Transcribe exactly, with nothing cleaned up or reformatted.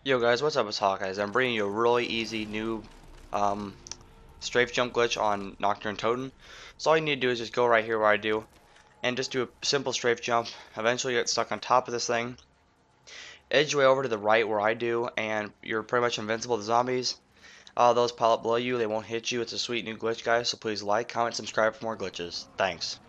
Yo guys, what's up? It's Hawk, guys. I'm bringing you a really easy new um, strafe jump glitch on Nacht Der Untoten. So all you need to do is just go right here where I do, and just do a simple strafe jump. Eventually you get stuck on top of this thing. Edge your way over to the right where I do, and you're pretty much invincible to zombies. All those pile up below you, they won't hit you. It's a sweet new glitch, guys, so please like, comment, subscribe for more glitches. Thanks.